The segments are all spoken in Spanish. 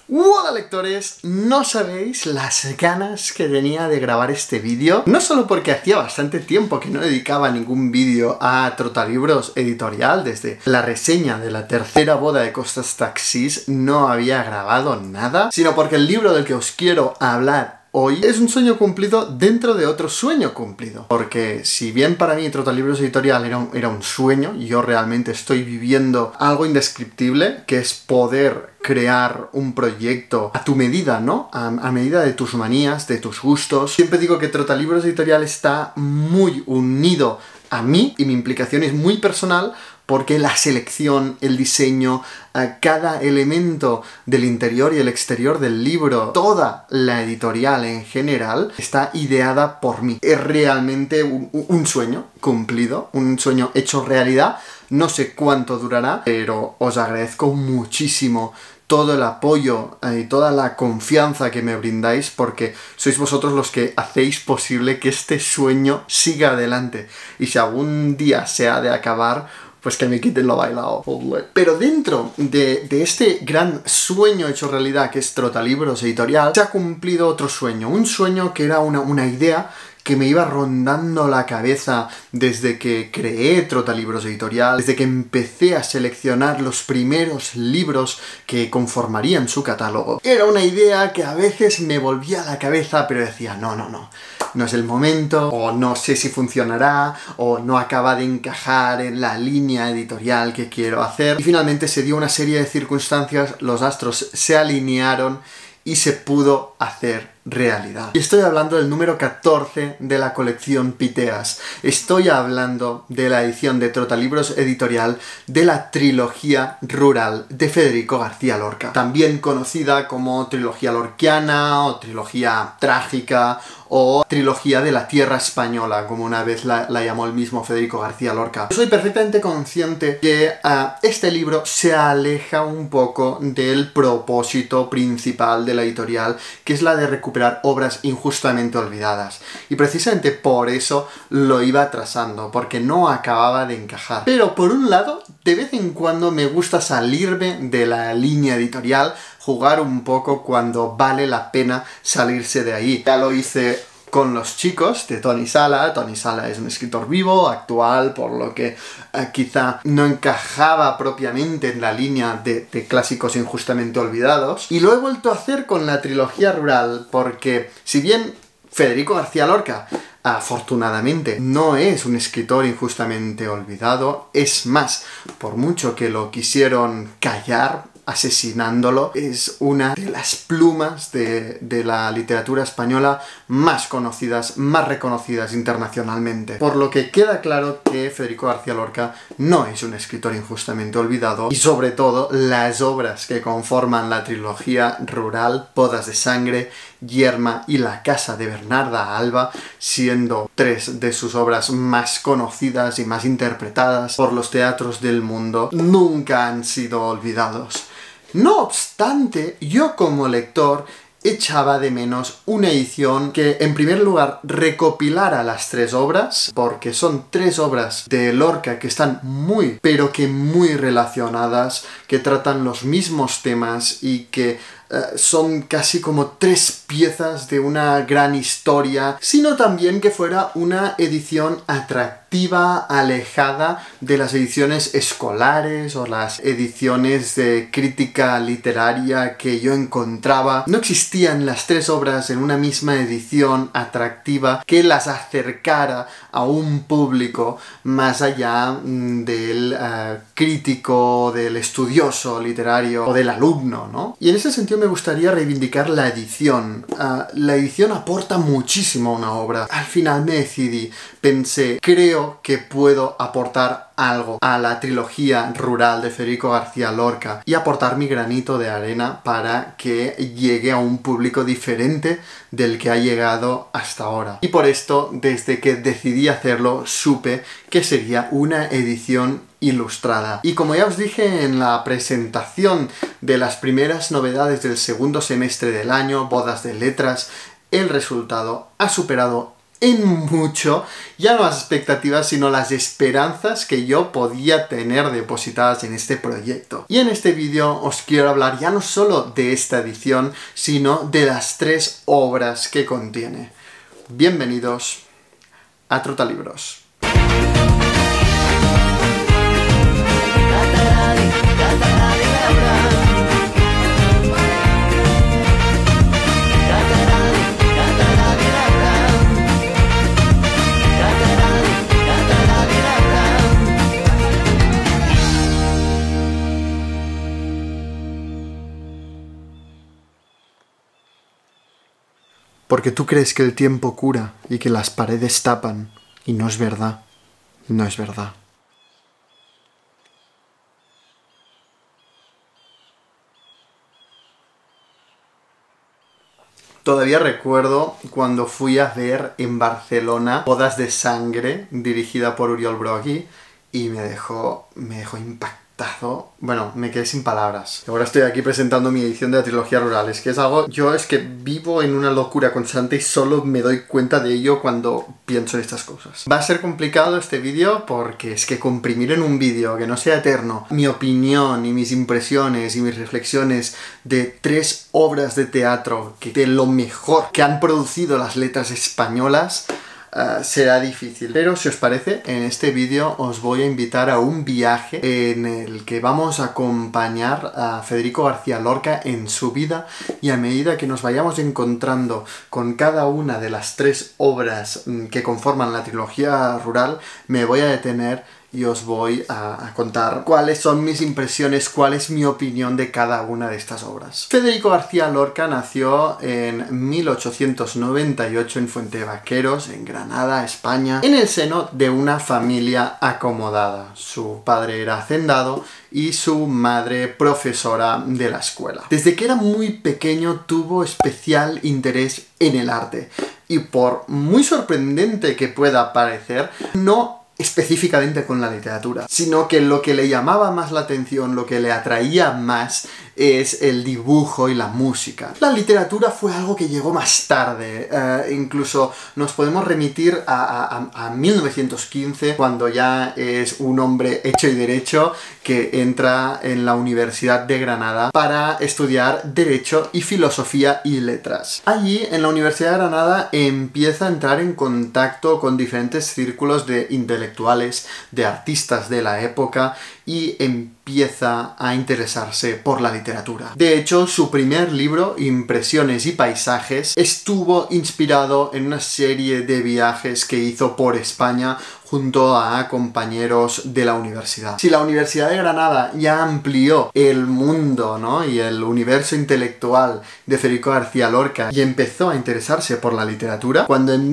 Hola lectores, no sabéis las ganas que tenía de grabar este vídeo, no solo porque hacía bastante tiempo que no dedicaba ningún vídeo a Trotalibros Editorial, desde la reseña de la tercera boda de Costas Taxis no había grabado nada, sino porque el libro del que os quiero hablar hoy es un sueño cumplido dentro de otro sueño cumplido. Porque si bien para mí Trotalibros Editorial era un sueño, yo realmente estoy viviendo algo indescriptible, que es poder crear un proyecto a tu medida, ¿no? A medida de tus manías, de tus gustos. Siempre digo que Trotalibros Editorial está muy unido a mí y mi implicación es muy personal, porque la selección, el diseño, cada elemento del interior y el exterior del libro, toda la editorial en general, está ideada por mí. Es realmente un sueño cumplido, un sueño hecho realidad. No sé cuánto durará, pero os agradezco muchísimo todo el apoyo y toda la confianza que me brindáis, porque sois vosotros los que hacéis posible que este sueño siga adelante. Y si algún día se ha de acabar, pues que me quiten lo bailado. Pero dentro de este gran sueño hecho realidad que es Trotalibros Editorial, se ha cumplido otro sueño. Un sueño que era una idea que me iba rondando la cabeza desde que creé Trotalibros Editorial, desde que empecé a seleccionar los primeros libros que conformarían su catálogo. Era una idea que a veces me volvía a la cabeza, pero decía, no es el momento, o no sé si funcionará, o no acaba de encajar en la línea editorial que quiero hacer. Y finalmente se dio una serie de circunstancias, los astros se alinearon y se pudo hacer realidad. Y estoy hablando del número 14 de la colección Piteas. Estoy hablando de la edición de Trotalibros Editorial de la trilogía rural de Federico García Lorca, también conocida como trilogía lorquiana o trilogía trágica o trilogía de la tierra española, como una vez la llamó el mismo Federico García Lorca. Soy perfectamente consciente que este libro se aleja un poco del propósito principal de la editorial, que es la de recuperar obras injustamente olvidadas. Y precisamente por eso lo iba atrasando, porque no acababa de encajar. Pero por un lado, de vez en cuando me gusta salirme de la línea editorial, jugar un poco cuando vale la pena salirse de ahí. Ya lo hice con Los chicos, de Toni Sala. Toni Sala es un escritor vivo, actual, por lo que quizá no encajaba propiamente en la línea de clásicos injustamente olvidados. Y lo he vuelto a hacer con la trilogía rural, porque si bien Federico García Lorca afortunadamente no es un escritor injustamente olvidado, es más, por mucho que lo quisieron callar, asesinándolo, es una de las plumas de la literatura española más conocidas, más reconocidas internacionalmente. Por lo que queda claro que Federico García Lorca no es un escritor injustamente olvidado, y sobre todo las obras que conforman la trilogía rural, Bodas de Sangre, Yerma y La casa de Bernarda Alba, siendo tres de sus obras más conocidas y más interpretadas por los teatros del mundo, nunca han sido olvidados. No obstante, yo como lector echaba de menos una edición que, en primer lugar, recopilara las tres obras, porque son tres obras de Lorca que están muy, pero que muy relacionadas, que tratan los mismos temas y que son casi como tres piezas de una gran historia, sino también que fuera una edición atractiva, alejada de las ediciones escolares o las ediciones de crítica literaria que yo encontraba. No existían las tres obras en una misma edición atractiva que las acercara a un público más allá del crítico, del estudioso literario o del alumno, ¿no? Y en ese sentido me gustaría reivindicar la edición. La edición aporta muchísimo a una obra. Al final me decidí, pensé, creo que puedo aportar algo a la trilogía rural de Federico García Lorca y aportar mi granito de arena para que llegue a un público diferente del que ha llegado hasta ahora. Y por esto, desde que decidí hacerlo, supe que sería una edición ilustrada. Y como ya os dije en la presentación de las primeras novedades del segundo semestre del año, Bodas de Letras, el resultado ha superado en mucho, ya no las expectativas, sino las esperanzas que yo podía tener depositadas en este proyecto. Y en este vídeo os quiero hablar ya no solo de esta edición, sino de las 3 obras que contiene. Bienvenidos a Trotalibros. Porque tú crees que el tiempo cura y que las paredes tapan, y no es verdad, no es verdad. Todavía recuerdo cuando fui a ver en Barcelona Bodas de Sangre, dirigida por Oriol Brogui, y me dejó impactado. Bueno, me quedé sin palabras. Ahora estoy aquí presentando mi edición de la trilogía rural. Es que es algo... Yo es que vivo en una locura constante y solo me doy cuenta de ello cuando pienso en estas cosas. Va a ser complicado este vídeo porque es que comprimir en un vídeo que no sea eterno mi opinión y mis impresiones y mis reflexiones de 3 obras de teatro de lo mejor que han producido las letras españolas... será difícil. Pero si os parece, en este vídeo os voy a invitar a un viaje en el que vamos a acompañar a Federico García Lorca en su vida, y a medida que nos vayamos encontrando con cada una de las 3 obras que conforman la trilogía rural, me voy a detener y os voy a contar cuáles son mis impresiones, cuál es mi opinión de cada una de estas obras. Federico García Lorca nació en 1898 en Fuentevaqueros, en Granada, España, en el seno de una familia acomodada. Su padre era hacendado y su madre profesora de la escuela. Desde que era muy pequeño tuvo especial interés en el arte, y por muy sorprendente que pueda parecer, no específicamente con la literatura, sino que lo que le llamaba más la atención, lo que le atraía más, es el dibujo y la música. La literatura fue algo que llegó más tarde, incluso nos podemos remitir a 1915, cuando ya es un hombre hecho y derecho que entra en la Universidad de Granada para estudiar Derecho y Filosofía y Letras. Allí, en la Universidad de Granada, empieza a entrar en contacto con diferentes círculos de intelectuales, de artistas de la época, y empieza a interesarse por la literatura. De hecho, su primer libro, Impresiones y Paisajes, estuvo inspirado en una serie de viajes que hizo por España junto a compañeros de la universidad. Si la Universidad de Granada ya amplió el mundo, ¿no?, y el universo intelectual de Federico García Lorca y empezó a interesarse por la literatura, cuando en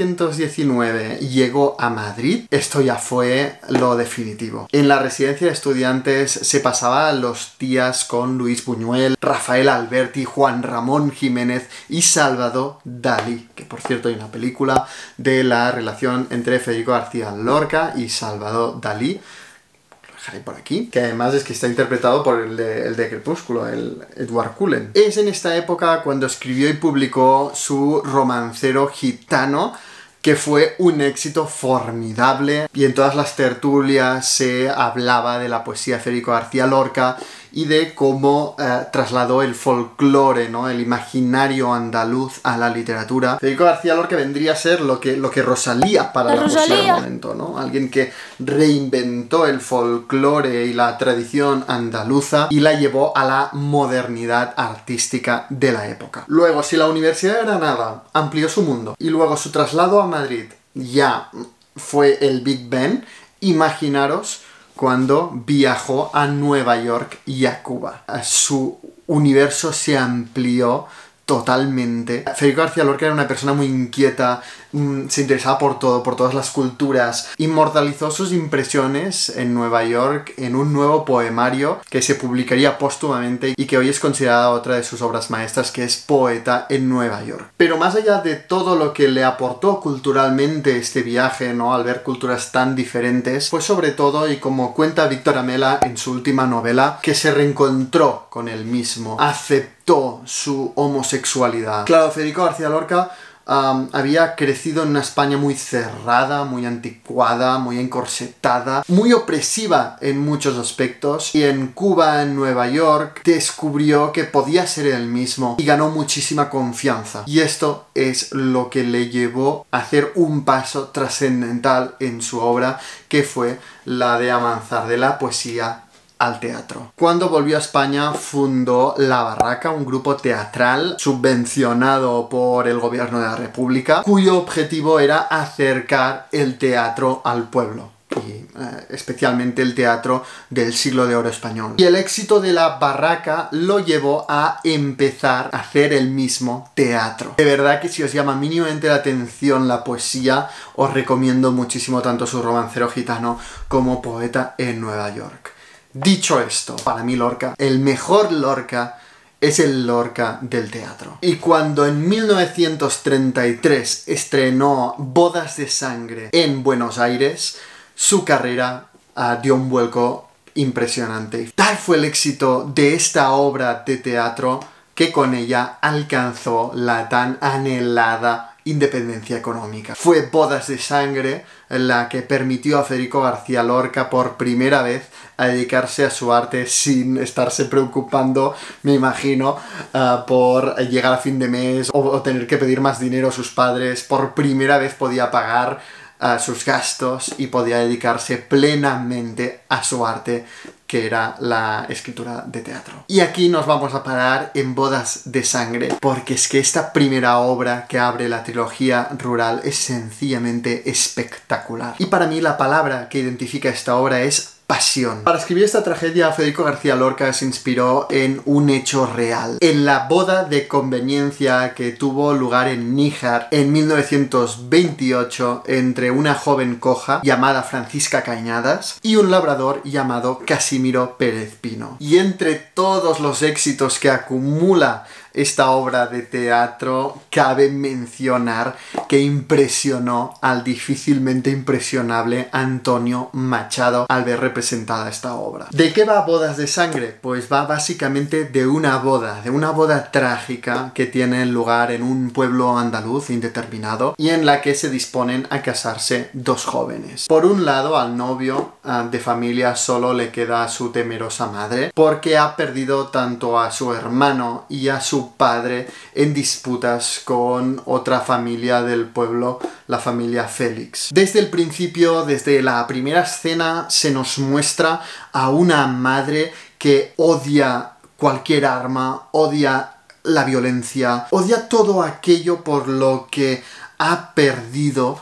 1919 llegó a Madrid, esto ya fue lo definitivo. En la residencia de estudiantes se pasaba los días con Luis Buñuel, Rafael Alberti, Juan Ramón Jiménez y Salvador Dalí, que por cierto hay una película de la relación entre Federico García Lorca y Salvador Dalí, lo dejaré por aquí, que además es que está interpretado por el de Crepúsculo, el Edward Cullen. Es en esta época cuando escribió y publicó su romancero gitano, que fue un éxito formidable, y en todas las tertulias se hablaba de la poesía de Federico García Lorca y de cómo trasladó el folclore, ¿no?, el imaginario andaluz a la literatura. Federico García Lorca vendría a ser lo que Rosalía para la poesía del momento, ¿no? Alguien que reinventó el folclore y la tradición andaluza y la llevó a la modernidad artística de la época. Luego, si la Universidad de Granada amplió su mundo y luego su traslado a Madrid ya fue el Big Ben, imaginaros cuando viajó a Nueva York y a Cuba. Su universo se amplió totalmente. Federico García Lorca era una persona muy inquieta, se interesaba por todo, por todas las culturas. Inmortalizó sus impresiones en Nueva York en un nuevo poemario que se publicaría póstumamente y que hoy es considerada otra de sus obras maestras, que es Poeta en Nueva York. Pero más allá de todo lo que le aportó culturalmente este viaje, ¿no?, al ver culturas tan diferentes, fue sobre todo, y como cuenta Víctor Amela en su última novela, que se reencontró con él mismo, aceptó su homosexualidad. Claro, Federico García Lorca había crecido en una España muy cerrada, muy anticuada, muy encorsetada, muy opresiva en muchos aspectos, y en Cuba, en Nueva York, descubrió que podía ser él mismo y ganó muchísima confianza. Y esto es lo que le llevó a hacer un paso trascendental en su obra, que fue la de avanzar de la poesía al teatro. Cuando volvió a España fundó La Barraca, un grupo teatral subvencionado por el gobierno de la República, cuyo objetivo era acercar el teatro al pueblo, y especialmente el teatro del siglo de oro español. Y el éxito de La Barraca lo llevó a empezar a hacer el mismo teatro. De verdad que si os llama mínimamente la atención la poesía, os recomiendo muchísimo tanto su Romancero Gitano como Poeta en Nueva York. Dicho esto, para mí Lorca, el mejor Lorca, es el Lorca del teatro. Y cuando en 1933 estrenó Bodas de Sangre en Buenos Aires, su carrera dio un vuelco impresionante. Tal fue el éxito de esta obra de teatro que con ella alcanzó la tan anhelada independencia económica. Fue Bodas de Sangre la que permitió a Federico García Lorca por primera vez a dedicarse a su arte sin estarse preocupando, me imagino, por llegar a fin de mes o tener que pedir más dinero a sus padres. Por primera vez podía pagar sus gastos y podía dedicarse plenamente a su arte, que era la escritura de teatro. Y aquí nos vamos a parar en Bodas de Sangre, porque es que esta primera obra que abre la trilogía rural es sencillamente espectacular. Y para mí la palabra que identifica esta obra es pasión. Para escribir esta tragedia, Federico García Lorca se inspiró en un hecho real, en la boda de conveniencia que tuvo lugar en Níjar en 1928 entre una joven coja llamada Francisca Cañadas y un labrador llamado Casimiro Pérez Pino. Y entre todos los éxitos que acumula esta obra de teatro, cabe mencionar que impresionó al difícilmente impresionable Antonio Machado al ver representada esta obra. ¿De qué va Bodas de Sangre? Pues va básicamente de una boda trágica que tiene lugar en un pueblo andaluz indeterminado y en la que se disponen a casarse dos jóvenes. Por un lado, al novio de familia solo le queda a su temerosa madre, porque ha perdido tanto a su hermano y a su padre en disputas con otra familia del pueblo, la familia Félix. Desde el principio, desde la primera escena, se nos muestra a una madre que odia cualquier arma, odia la violencia, odia todo aquello por lo que ha perdido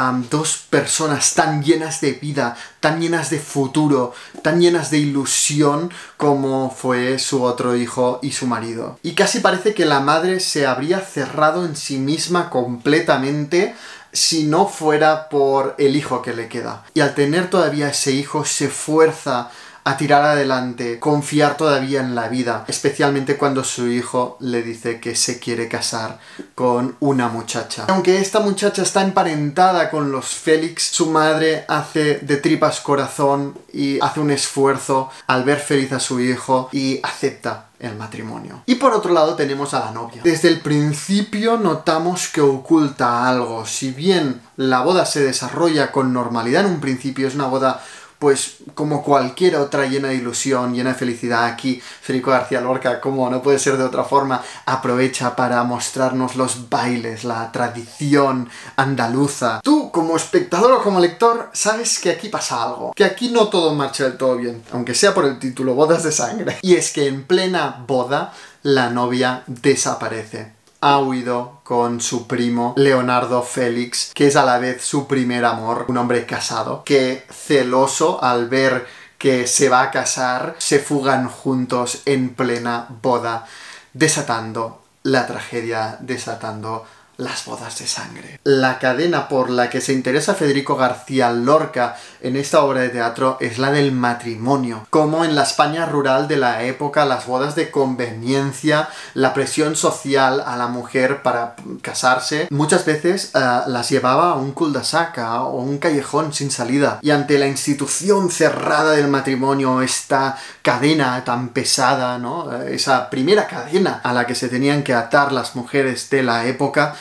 dos personas tan llenas de vida, tan llenas de futuro, tan llenas de ilusión como fue su otro hijo y su marido. Y casi parece que la madre se habría cerrado en sí misma completamente si no fuera por el hijo que le queda. Y al tener todavía ese hijo se fuerza a tirar adelante, confiar todavía en la vida, especialmente cuando su hijo le dice que se quiere casar con una muchacha. Aunque esta muchacha está emparentada con los Félix, su madre hace de tripas corazón y hace un esfuerzo al ver feliz a su hijo y acepta el matrimonio. Y por otro lado tenemos a la novia. Desde el principio notamos que oculta algo. Si bien la boda se desarrolla con normalidad en un principio, es una boda pues como cualquier otra, llena de ilusión, llena de felicidad. Aquí Federico García Lorca, como no puede ser de otra forma, aprovecha para mostrarnos los bailes, la tradición andaluza. Tú, como espectador o como lector, sabes que aquí pasa algo, que aquí no todo marcha del todo bien, aunque sea por el título, Bodas de Sangre. Y es que en plena boda, la novia desaparece. Ha huido con su primo Leonardo Félix, que es a la vez su primer amor, un hombre casado, que celoso al ver que se va a casar, se fugan juntos en plena boda, desatando la tragedia, desatando las bodas de sangre. La cadena por la que se interesa Federico García Lorca en esta obra de teatro es la del matrimonio. Como en la España rural de la época, las bodas de conveniencia, la presión social a la mujer para casarse, muchas veces las llevaba a un cul-de-sac o un callejón sin salida. Y ante la institución cerrada del matrimonio, esta cadena tan pesada, ¿no? Esa primera cadena a la que se tenían que atar las mujeres de la época,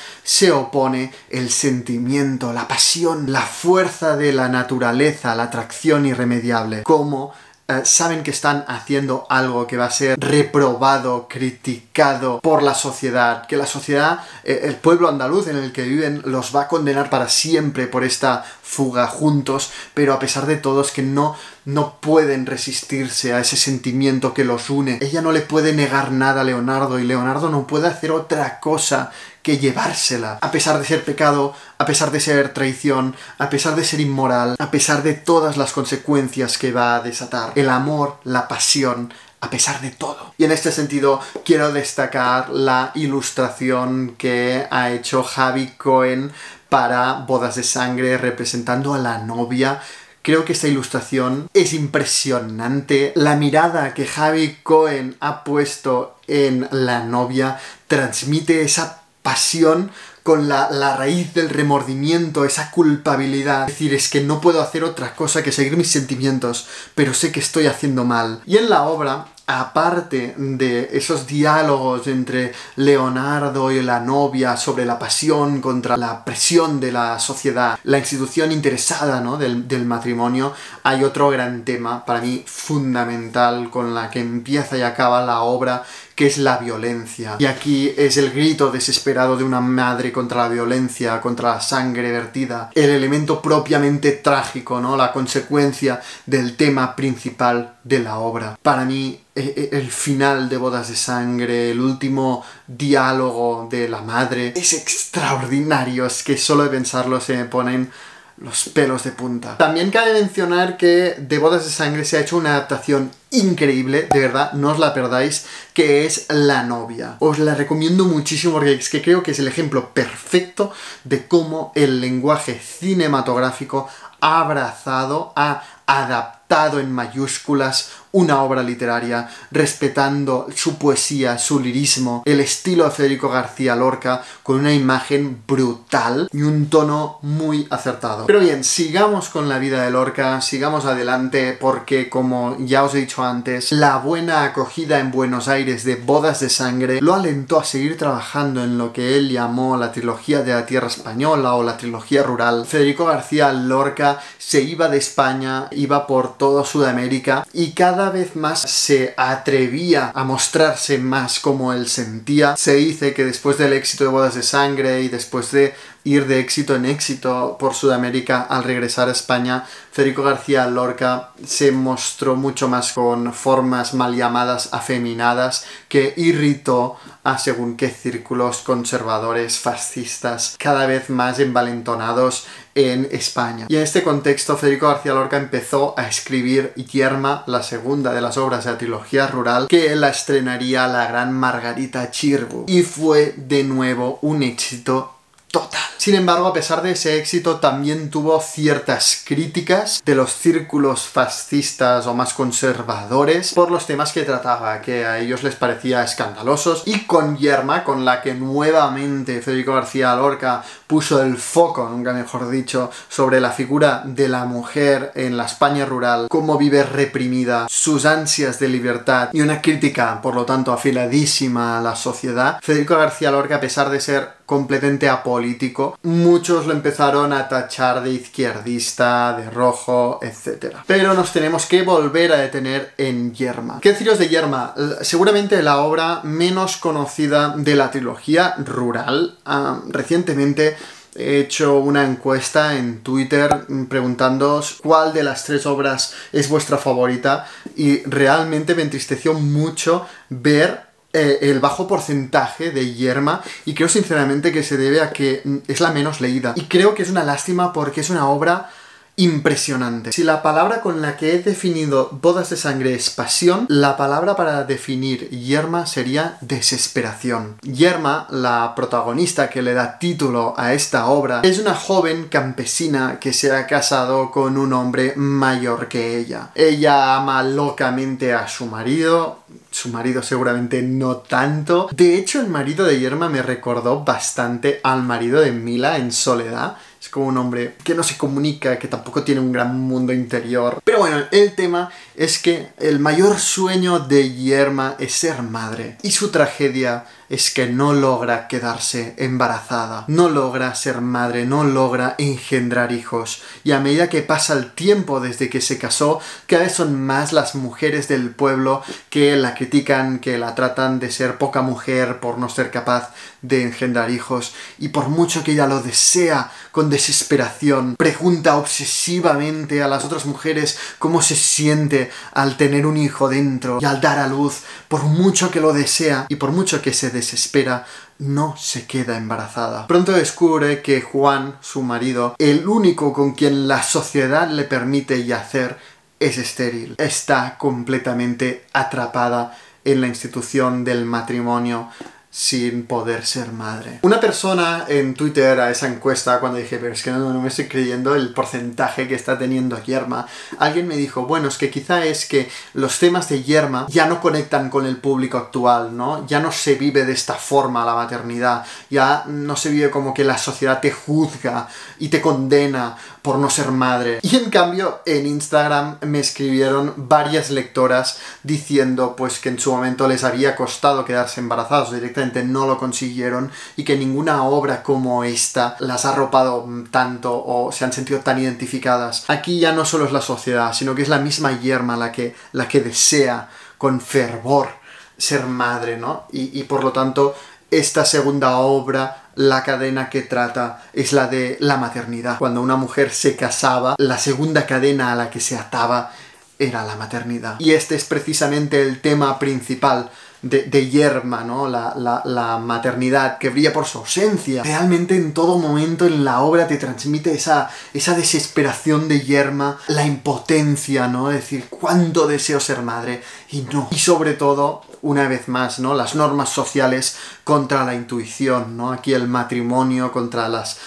se opone el sentimiento, la pasión, la fuerza de la naturaleza, la atracción irremediable. Como saben que están haciendo algo que va a ser reprobado, criticado por la sociedad, que la sociedad, el pueblo andaluz en el que viven, los va a condenar para siempre por esta fuga juntos, pero a pesar de todo es que no pueden resistirse a ese sentimiento que los une. Ella no le puede negar nada a Leonardo y Leonardo no puede hacer otra cosa que llevársela. A pesar de ser pecado, a pesar de ser traición, a pesar de ser inmoral, a pesar de todas las consecuencias que va a desatar. El amor, la pasión, a pesar de todo. Y en este sentido quiero destacar la ilustración que ha hecho Javi Cohen para Bodas de Sangre representando a la novia. Creo que esta ilustración es impresionante. La mirada que Javi Cohen ha puesto en la novia transmite esa pasión con la raíz del remordimiento, esa culpabilidad. Es decir, es que no puedo hacer otra cosa que seguir mis sentimientos, pero sé que estoy haciendo mal. Y en la obra, aparte de esos diálogos entre Leonardo y la novia sobre la pasión contra la presión de la sociedad, la institución interesada, ¿no?, del matrimonio, hay otro gran tema, para mí fundamental, con la que empieza y acaba la obra, que es la violencia. Y aquí es el grito desesperado de una madre contra la violencia, contra la sangre vertida, el elemento propiamente trágico, ¿no?, la consecuencia del tema principal de la obra. Para mí, el final de Bodas de Sangre, el último diálogo de la madre, es extraordinario, es que solo de pensarlo se me ponen los pelos de punta. También cabe mencionar que de Bodas de Sangre se ha hecho una adaptación increíble, de verdad, no os la perdáis, que es La novia. Os la recomiendo muchísimo porque es que creo que es el ejemplo perfecto de cómo el lenguaje cinematográfico ha abrazado, ha adaptado en mayúsculas una obra literaria, respetando su poesía, su lirismo, el estilo de Federico García Lorca, con una imagen brutal y un tono muy acertado. Pero bien, sigamos con la vida de Lorca, sigamos adelante, porque como ya os he dicho antes, la buena acogida en Buenos Aires de Bodas de Sangre lo alentó a seguir trabajando en lo que él llamó la trilogía de la tierra española o la trilogía rural. Federico García Lorca se iba de España, iba por toda Sudamérica y cada vez más se atrevía a mostrarse más como él sentía. Se dice que después del éxito de Bodas de Sangre y después de ir de éxito en éxito por Sudamérica, al regresar a España, Federico García Lorca se mostró mucho más con formas mal llamadas afeminadas, que irritó a según qué círculos conservadores, fascistas, cada vez más envalentonados en España. Y en este contexto Federico García Lorca empezó a escribir Yerma, la segunda de las obras de la trilogía rural, que la estrenaría la gran Margarita Xirgu, y fue de nuevo un éxito total. Sin embargo, a pesar de ese éxito, también tuvo ciertas críticas de los círculos fascistas o más conservadores por los temas que trataba, que a ellos les parecía escandalosos. Y con Yerma, con la que nuevamente Federico García Lorca puso el foco, nunca mejor dicho, sobre la figura de la mujer en la España rural, cómo vive reprimida, sus ansias de libertad y una crítica, por lo tanto, afiladísima a la sociedad, Federico García Lorca, a pesar de ser completamente apolítico, muchos lo empezaron a tachar de izquierdista, de rojo, etc. Pero nos tenemos que volver a detener en Yerma. ¿Qué deciros de Yerma? Seguramente la obra menos conocida de la trilogía rural. Recientemente he hecho una encuesta en Twitter preguntándoos cuál de las tres obras es vuestra favorita, y realmente me entristeció mucho ver el bajo porcentaje de Yerma, y creo sinceramente que se debe a que es la menos leída. Y creo que es una lástima porque es una obra impresionante. Si la palabra con la que he definido Bodas de Sangre es pasión, la palabra para definir Yerma sería desesperación. Yerma, la protagonista que le da título a esta obra, es una joven campesina que se ha casado con un hombre mayor que ella. Ella ama locamente a su marido seguramente no tanto. De hecho, el marido de Yerma me recordó bastante al marido de Mila en Soledad. Es como un hombre que no se comunica, que tampoco tiene un gran mundo interior. Pero bueno, el tema es que el mayor sueño de Yerma es ser madre. Y su tragedia es que no logra quedarse embarazada, no logra ser madre, no logra engendrar hijos. Y a medida que pasa el tiempo desde que se casó, cada vez son más las mujeres del pueblo que la critican, que la tratan de ser poca mujer por no ser capaz de engendrar hijos. Y por mucho que ella lo desea con desesperación, pregunta obsesivamente a las otras mujeres cómo se siente al tener un hijo dentro y al dar a luz. Por mucho que lo desea y por mucho que se desespera, no se queda embarazada. Pronto descubre que Juan, su marido, el único con quien la sociedad le permite yacer, es estéril. Está completamente atrapada en la institución del matrimonio sin poder ser madre. Una persona en Twitter a esa encuesta, cuando dije, pero es que no me estoy creyendo el porcentaje que está teniendo Yerma, alguien me dijo, bueno, es que quizá es que los temas de Yerma ya no conectan con el público actual, ¿no? Ya no se vive de esta forma la maternidad, ya no se vive como que la sociedad te juzga y te condena por no ser madre. Y en cambio, en Instagram me escribieron varias lectoras diciendo pues que en su momento les había costado quedarse embarazados, directamente no lo consiguieron, y que ninguna obra como esta las ha arropado tanto o se han sentido tan identificadas. Aquí ya no solo es la sociedad, sino que es la misma Yerma la que desea con fervor ser madre, ¿no? Y por lo tanto, esta segunda obra, la cadena que trata es la de la maternidad. Cuando una mujer se casaba, la segunda cadena a la que se ataba era la maternidad. Y este es precisamente el tema principal de Yerma, ¿no? La maternidad que brilla por su ausencia. Realmente en todo momento en la obra te transmite esa desesperación de Yerma, la impotencia, ¿no? Es decir, cuánto deseo ser madre y no. Y sobre todo, una vez más, ¿no? Las normas sociales contra la intuición, ¿no? Aquí el matrimonio contra las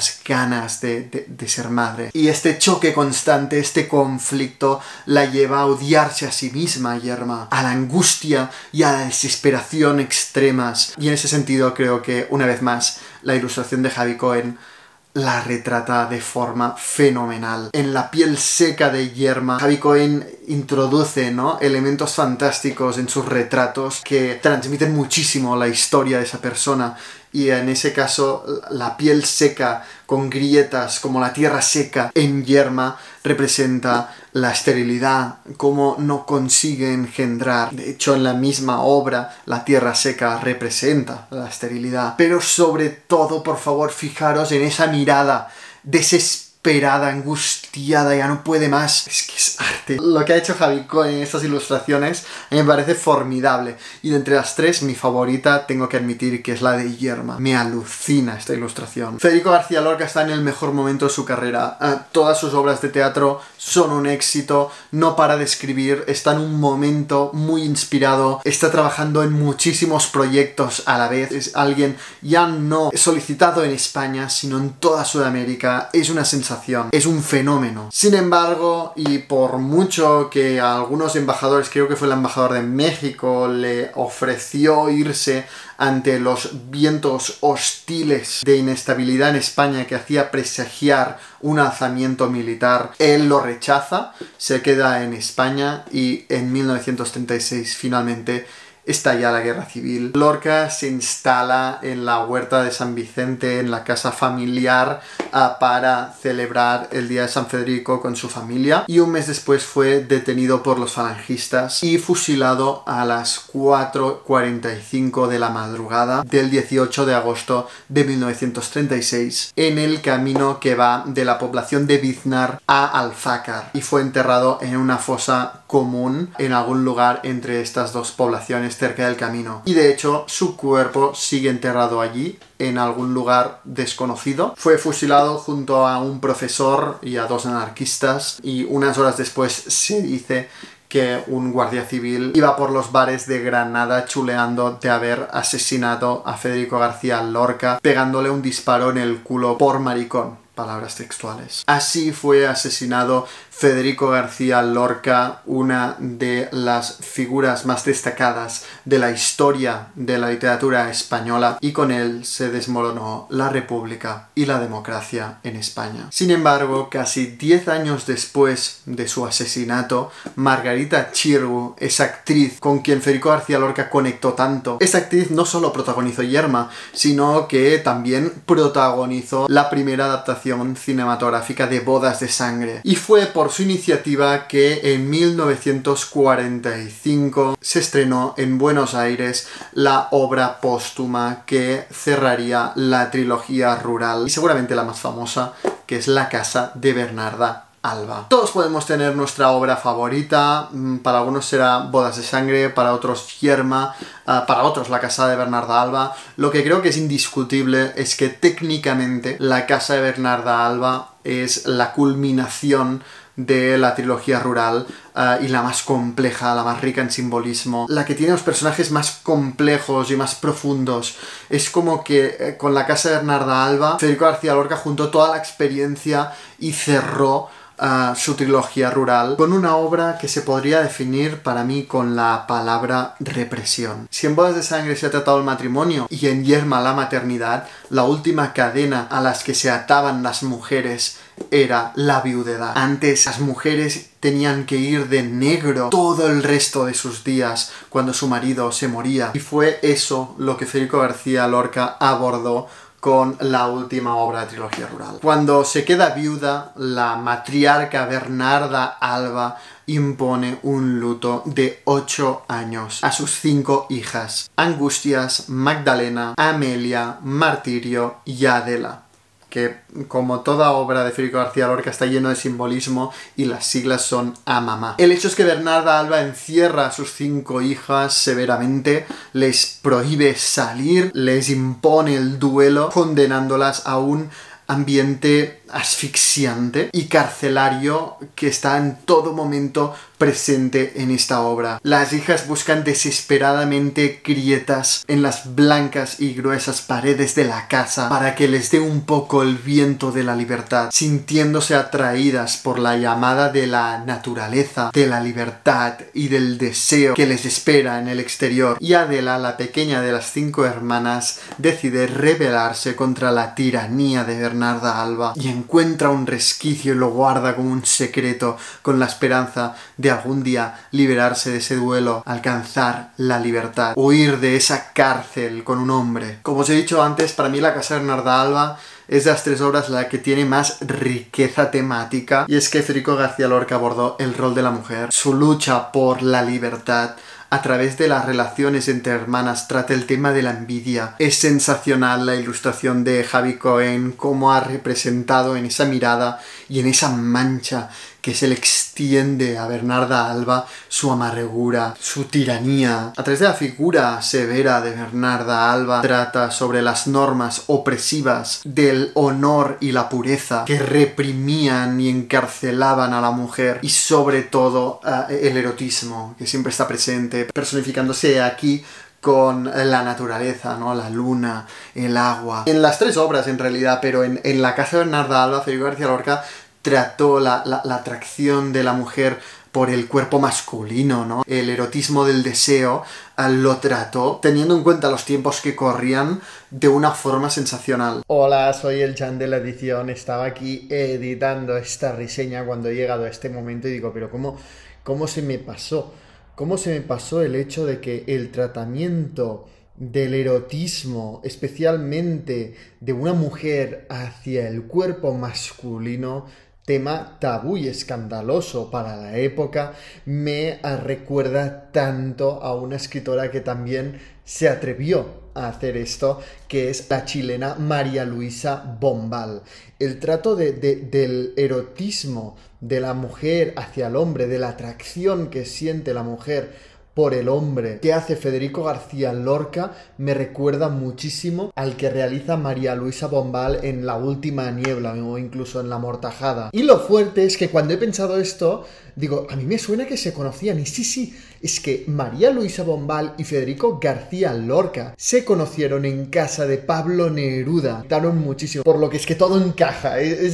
ganas de ser madre. Y este choque constante, este conflicto, la lleva a odiarse a sí misma, Yerma, a la angustia y a la desesperación extremas. Y en ese sentido creo que, una vez más, la ilustración de Javi Cohen la retrata de forma fenomenal. En la piel seca de Yerma, Javi Cohen introduce, ¿no?, elementos fantásticos en sus retratos que transmiten muchísimo la historia de esa persona. Y en ese caso, la piel seca con grietas, como la tierra seca en Yerma, representa la esterilidad, cómo no consigue engendrar. De hecho, en la misma obra, la tierra seca representa la esterilidad. Pero sobre todo, por favor, fijaros en esa mirada desesperada, angustiada, ya no puede más. Es que es arte. Lo que ha hecho Javi Cohen en estas ilustraciones a mí me parece formidable. Y de entre las tres, mi favorita, tengo que admitir que es la de Yerma. Me alucina esta ilustración. Federico García Lorca está en el mejor momento de su carrera. Todas sus obras de teatro son un éxito, no para de escribir, está en un momento muy inspirado, está trabajando en muchísimos proyectos a la vez. Es alguien ya no solicitado en España, sino en toda Sudamérica. Es una sensación, es un fenómeno. Sin embargo, y por mucho que a algunos embajadores, creo que fue el embajador de México, le ofreció irse ante los vientos hostiles de inestabilidad en España que hacía presagiar un alzamiento militar, él lo rechaza, se queda en España y en 1936 finalmente estalla la guerra civil. Lorca se instala en la huerta de San Vicente, en la casa familiar, para celebrar el día de San Federico con su familia, y un mes después fue detenido por los falangistas y fusilado a las 4:45 de la madrugada del 18 de agosto de 1936 en el camino que va de la población de Biznar a Alfácar, y fue enterrado en una fosa común en algún lugar entre estas dos poblaciones cerca del camino. Y de hecho su cuerpo sigue enterrado allí en algún lugar desconocido. Fue fusilado junto a un profesor y a 2 anarquistas, y unas horas después se dice que un guardia civil iba por los bares de Granada chuleando de haber asesinado a Federico García Lorca, pegándole un disparo en el culo por maricón. palabras textuales. Así fue asesinado Federico García Lorca, una de las figuras más destacadas de la historia de la literatura española, y con él se desmoronó la República y la democracia en España. Sin embargo, casi 10 años después de su asesinato, Margarita Xirgu, esa actriz con quien Federico García Lorca conectó tanto, esa actriz no solo protagonizó Yerma, sino que también protagonizó la primera adaptación cinematográfica de Bodas de Sangre. Y fue por su iniciativa que en 1945 se estrenó en Buenos Aires la obra póstuma que cerraría la trilogía rural y seguramente la más famosa, que es La casa de Bernarda Alba. Todos podemos tener nuestra obra favorita, para algunos será Bodas de Sangre, para otros Yerma, para otros La casa de Bernarda Alba. Lo que creo que es indiscutible es que técnicamente La casa de Bernarda Alba es la culminación de la trilogía rural y la más compleja, la más rica en simbolismo, la que tiene los personajes más complejos y más profundos. Es como que con La casa de Bernarda Alba, Federico García Lorca juntó toda la experiencia y cerró su trilogía rural con una obra que se podría definir para mí con la palabra represión. Si en Bodas de Sangre se ha tratado el matrimonio y en Yerma la maternidad, la última cadena a las que se ataban las mujeres era la viudedad. Antes las mujeres tenían que ir de negro todo el resto de sus días cuando su marido se moría, y fue eso lo que Federico García Lorca abordó con la última obra de trilogía rural. Cuando se queda viuda, la matriarca Bernarda Alba impone un luto de 8 años a sus 5 hijas: Angustias, Magdalena, Amelia, Martirio y Adela, que como toda obra de Federico García Lorca está lleno de simbolismo y las siglas son AMAMA. El hecho es que Bernarda Alba encierra a sus 5 hijas severamente, les prohíbe salir, les impone el duelo, condenándolas a un ambiente asfixiante y carcelario que está en todo momento presente en esta obra. Las hijas buscan desesperadamente grietas en las blancas y gruesas paredes de la casa para que les dé un poco el viento de la libertad, sintiéndose atraídas por la llamada de la naturaleza, de la libertad y del deseo que les espera en el exterior. Y Adela, la pequeña de las 5 hermanas, decide rebelarse contra la tiranía de Bernarda Alba y encuentra un resquicio y lo guarda como un secreto, con la esperanza de algún día liberarse de ese duelo, alcanzar la libertad, huir de esa cárcel con un hombre. Como os he dicho antes, para mí La casa de Bernarda Alba es de las 3 obras la que tiene más riqueza temática, y es que Federico García Lorca abordó el rol de la mujer, su lucha por la libertad, a través de las relaciones entre hermanas, trata el tema de la envidia. Es sensacional la ilustración de Javi Cohen, cómo ha representado en esa mirada y en esa mancha que se le extiende a Bernarda Alba su amargura, su tiranía. A través de la figura severa de Bernarda Alba trata sobre las normas opresivas del honor y la pureza que reprimían y encarcelaban a la mujer, y sobre todo el erotismo que siempre está presente, personificándose aquí con la naturaleza, ¿no? La luna, el agua. En las 3 obras en realidad, pero en La casa de Bernarda Alba, Federico García Lorca trató la atracción de la mujer por el cuerpo masculino, ¿no? El erotismo del deseo lo trató, teniendo en cuenta los tiempos que corrían, de una forma sensacional. Hola, soy el Chan de la edición. Estaba aquí editando esta reseña cuando he llegado a este momento y digo, pero ¿cómo se me pasó? ¿Cómo se me pasó el hecho de que el tratamiento del erotismo, especialmente de una mujer hacia el cuerpo masculino, tema tabú y escandaloso para la época, me recuerda tanto a una escritora que también se atrevió a hacer esto, que es la chilena María Luisa Bombal. El trato del erotismo de la mujer hacia el hombre, de la atracción que siente la mujer por el hombre que hace Federico García Lorca, me recuerda muchísimo al que realiza María Luisa Bombal en La última niebla o incluso en La mortajada. Y lo fuerte es que cuando he pensado esto, digo, a mí me suena que se conocían, y sí, es que María Luisa Bombal y Federico García Lorca se conocieron en casa de Pablo Neruda. Gustaron muchísimo, por lo que es que todo encaja.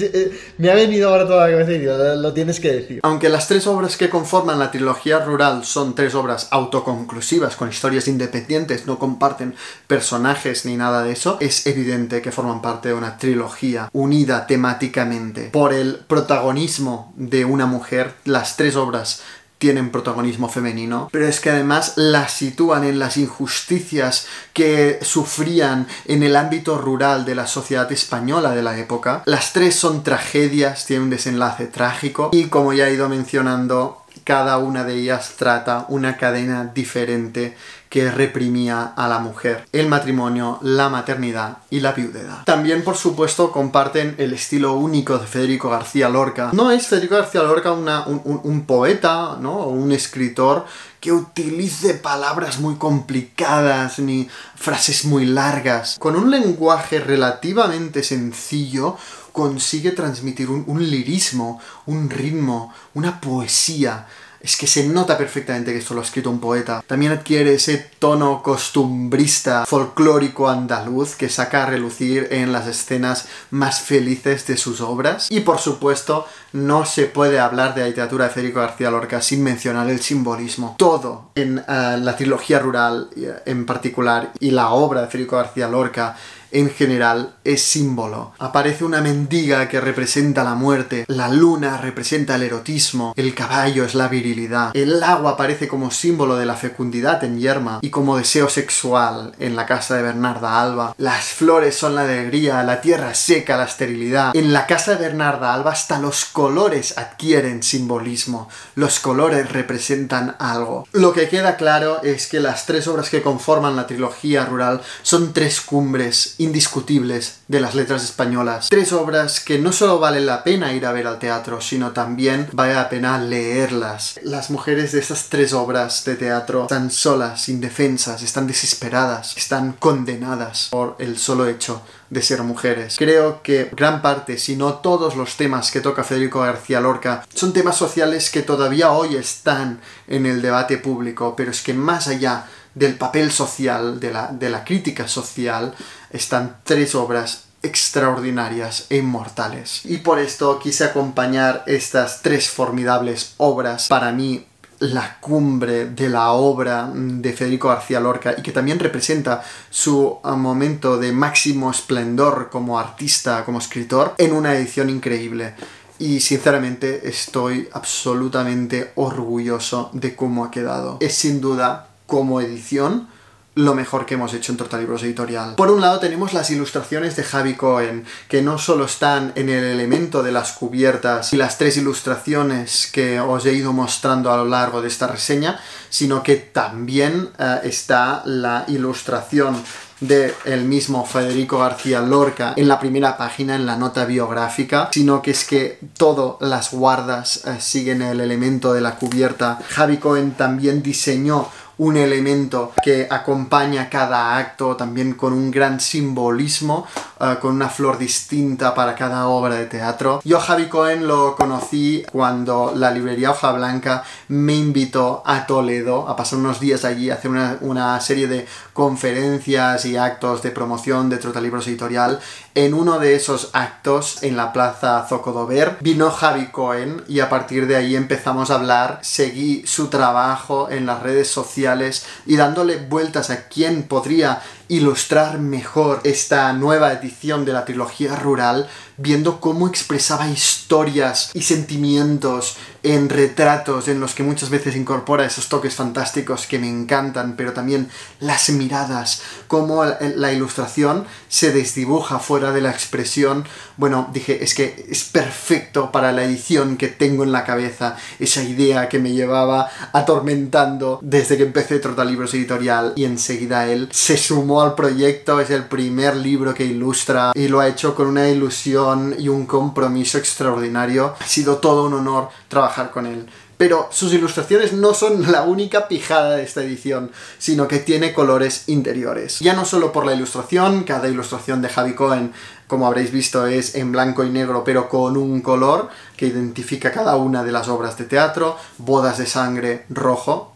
Me ha venido ahora toda la cabeza y digo, lo tienes que decir. Aunque las tres obras que conforman la trilogía rural son tres obras autoconclusivas, con historias independientes, no comparten personajes ni nada de eso, es evidente que forman parte de una trilogía unida temáticamente por el protagonismo de una mujer. Las tres obras tienen protagonismo femenino, pero es que además las sitúan en las injusticias que sufrían en el ámbito rural de la sociedad española de la época. Las tres son tragedias, tienen un desenlace trágico y, como ya he ido mencionando, cada una de ellas trata una cadena diferente que reprimía a la mujer: el matrimonio, la maternidad y la viudedad. También, por supuesto, comparten el estilo único de Federico García Lorca. No es Federico García Lorca un poeta, ¿no?, o un escritor que utilice palabras muy complicadas ni frases muy largas. Con un lenguaje relativamente sencillo consigue transmitir un lirismo, un ritmo, una poesía. Es que se nota perfectamente que esto lo ha escrito un poeta. También adquiere ese tono costumbrista, folclórico andaluz que saca a relucir en las escenas más felices de sus obras. Y por supuesto, no se puede hablar de la literatura de Federico García Lorca sin mencionar el simbolismo. Todo en la trilogía rural en particular y la obra de Federico García Lorca en general es símbolo. Aparece una mendiga que representa la muerte, la luna representa el erotismo, el caballo es la virilidad, el agua aparece como símbolo de la fecundidad en Yerma y como deseo sexual en la casa de Bernarda Alba, las flores son la alegría, la tierra seca, la esterilidad. En la casa de Bernarda Alba hasta los colores adquieren simbolismo, los colores representan algo. Lo que queda claro es que las tres obras que conforman la trilogía rural son tres cumbres indiscutibles de las letras españolas. Tres obras que no solo vale la pena ir a ver al teatro, sino también vale la pena leerlas. Las mujeres de estas tres obras de teatro están solas, indefensas, están desesperadas, están condenadas por el solo hecho de ser mujeres. Creo que gran parte, si no todos los temas que toca Federico García Lorca son temas sociales que todavía hoy están en el debate público, pero es que más allá del papel social, de la crítica social, están tres obras extraordinarias e inmortales. Y por esto quise acompañar estas tres formidables obras, para mí la cumbre de la obra de Federico García Lorca, y que también representa su momento de máximo esplendor como artista, como escritor, en una edición increíble. Y sinceramente estoy absolutamente orgulloso de cómo ha quedado. Es sin duda, como edición, lo mejor que hemos hecho en Trotalibros Editorial. Por un lado tenemos las ilustraciones de Javi Cohen, que no solo están en el elemento de las cubiertas y las tres ilustraciones que os he ido mostrando a lo largo de esta reseña, sino que también está la ilustración del mismo Federico García Lorca en la primera página, en la nota biográfica, sino que es que todas las guardas siguen el elemento de la cubierta. Javi Cohen también diseñó un elemento que acompaña cada acto, también con un gran simbolismo, con una flor distinta para cada obra de teatro. Yo a Javi Cohen lo conocí cuando la librería Hoja Blanca me invitó a Toledo a pasar unos días allí, a hacer una serie de conferencias y actos de promoción de Trotalibros Editorial. En uno de esos actos, en la plaza Zocodover, vino Javi Cohen y a partir de ahí empezamos a hablar. Seguí su trabajo en las redes sociales y dándole vueltas a quién podría ilustrar mejor esta nueva edición de la trilogía rural, viendo cómo expresaba historias y sentimientos en retratos en los que muchas veces incorpora esos toques fantásticos que me encantan, pero también las miradas, cómo la ilustración se desdibuja fuera de la expresión. Bueno, dije, es que es perfecto para la edición que tengo en la cabeza, esa idea que me llevaba atormentando desde que empecé Trotalibros Editorial, y enseguida él se sumó al proyecto. Es el primer libro que ilustra y lo ha hecho con una ilusión y un compromiso extraordinario. Ha sido todo un honor trabajar con él. Pero sus ilustraciones no son la única pijada de esta edición, sino que tiene colores interiores. Ya no solo por la ilustración, cada ilustración de Javi Cohen, como habréis visto, es en blanco y negro, pero con un color que identifica cada una de las obras de teatro. Bodas de sangre, rojo,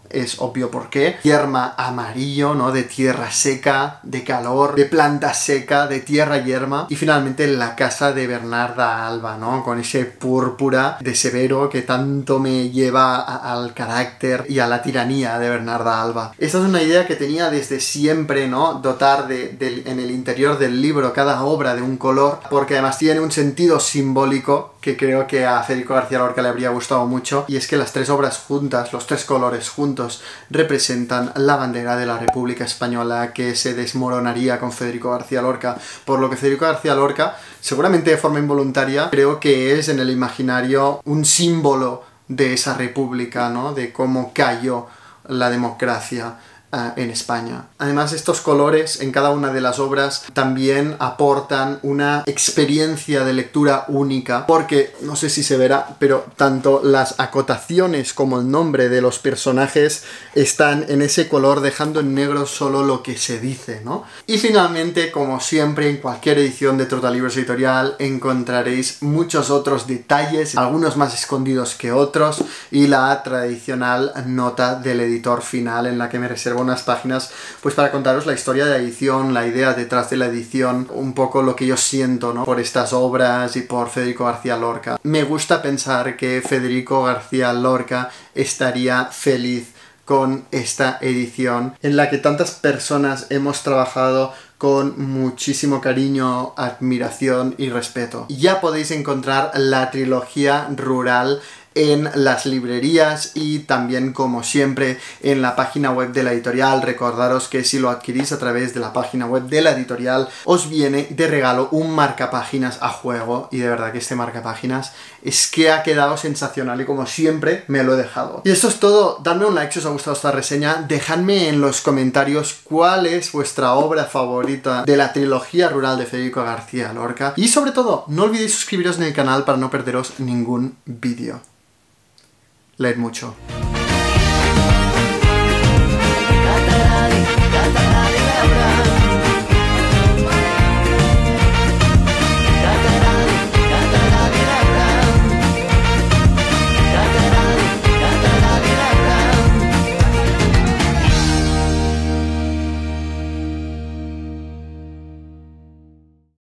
es obvio por qué. Yerma amarillo, ¿no? De tierra seca, de calor, de planta seca, de tierra yerma. Y finalmente la casa de Bernarda Alba, ¿no? Con ese púrpura de Severo que tanto me lleva al carácter y a la tiranía de Bernarda Alba. Esta es una idea que tenía desde siempre, ¿no? Dotar en el interior del libro cada obra de un color, porque además tiene un sentido simbólico que creo que a Federico García Lorca le habría gustado mucho, y es que las tres obras juntas, los tres colores juntos, representan la bandera de la República Española que se desmoronaría con Federico García Lorca, por lo que Federico García Lorca, seguramente de forma involuntaria, creo que es en el imaginario un símbolo de esa república, ¿no? De cómo cayó la democracia en España. Además, estos colores en cada una de las obras también aportan una experiencia de lectura única, porque, no sé si se verá, pero tanto las acotaciones como el nombre de los personajes están en ese color, dejando en negro solo lo que se dice, ¿no? Y finalmente, como siempre, en cualquier edición de Trotalibros Editorial encontraréis muchos otros detalles, algunos más escondidos que otros, y la tradicional nota del editor final en la que me reservo unas páginas pues para contaros la historia de la edición, la idea detrás de la edición, un poco lo que yo siento, ¿no? Por estas obras y por Federico García Lorca. Me gusta pensar que Federico García Lorca estaría feliz con esta edición en la que tantas personas hemos trabajado con muchísimo cariño, admiración y respeto. Ya podéis encontrar la trilogía rural en las librerías y también, como siempre, en la página web de la editorial. Recordaros que si lo adquirís a través de la página web de la editorial os viene de regalo un marcapáginas a juego, y de verdad que este marcapáginas es que ha quedado sensacional y como siempre me lo he dejado. Y esto es todo. Dadme un like si os ha gustado esta reseña, dejadme en los comentarios cuál es vuestra obra favorita de la trilogía rural de Federico García Lorca, y sobre todo no olvidéis suscribiros en el canal para no perderos ningún vídeo. Leed mucho.